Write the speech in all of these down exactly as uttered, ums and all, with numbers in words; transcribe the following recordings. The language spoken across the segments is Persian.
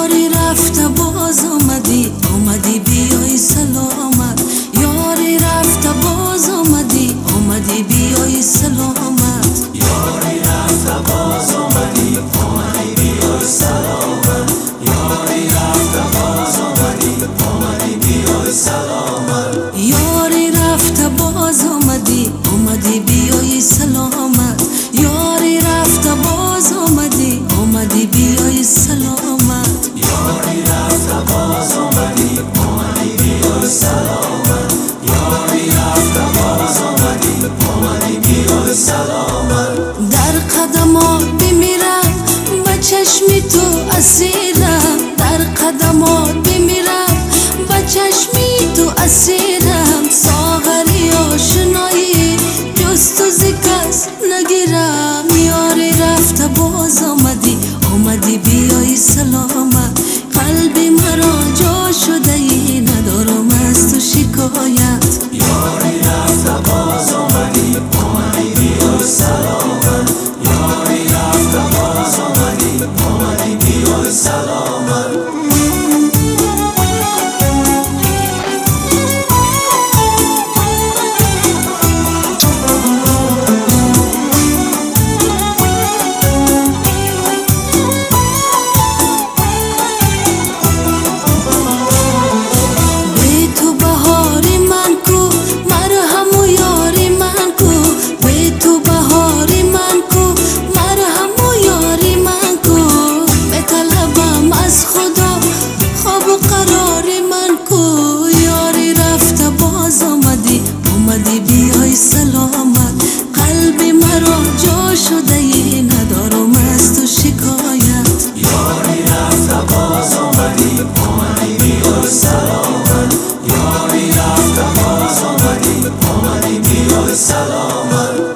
یاری رفته باز آمدی، آمدی بیای سلامت. یاری رفته باز آمدی، آمدی بیای سلامت. یاری رفته باز آمدی، آمدی بیای سلامت. یاری رفته باز آمدی، آمدی بیای سلامت. یاری رفته باز آمدی، آمدی بیای سلامت. یاری رفته باز آمدی، آمدی بیای سلامت. یاری رفته باز آمدی، آمدی بیای سلامت. یاری رفته باز آمدی، آمدی بیای سلامت. در قدمات بمیرم و چشمی تو اسیرم. در قدمات بمیرم و چشمی تو اسیرم. ساغری آشنایی جز تو ز کس نگیرم. یاری رفته باز آمدی، آمدی بیای سلامت. قلبی مرا جا شده ای، ندارم از تو شکایت. یاری رفته باز آمدی، آمدی بیای سلامت. یاری رفته باز آمدی، آمدی بیای سلامت. آمدی بیای سلامت. قلبی مرا جا شده ای، ندارم از تو شکایت. یاری رفته باز آمدی، آمدی بیای سلامت. یاری رفته باز آمدی، آمدی بیای سلامت.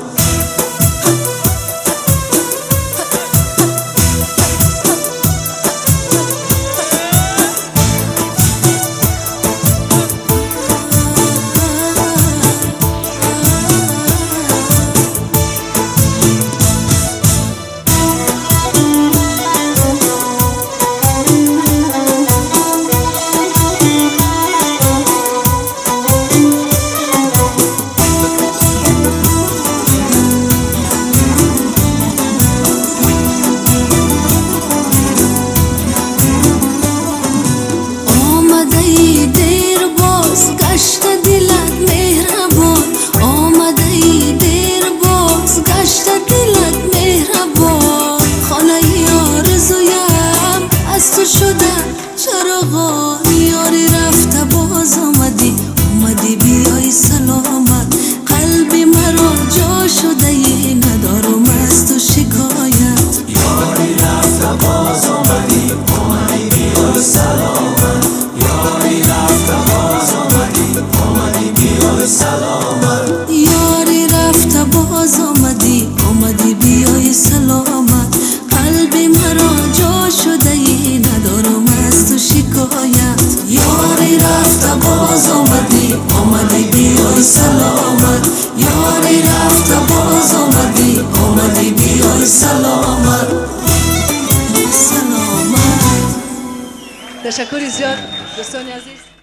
یاری رفته باز آمدی، آمدی بیای سلامت. قلبی مرا جا شده ای، ندارم از تو شکایت. یاری رفته باز آمدی، آمدی بیای سلامت. یاری رفته باز آمدی، آمدی بیای سلامت. یاری رفته باز آمدی، آمدی بیای سلامت. قلبی مرا جا شده ای، ندارم از تو شکایت. یاری رفته باز آمدی، آمدی بیای سلامت. یاری رفته باز آمدی، آمدی بیای سلامت. سلامت. تشکری زیاد دوستان عزیز.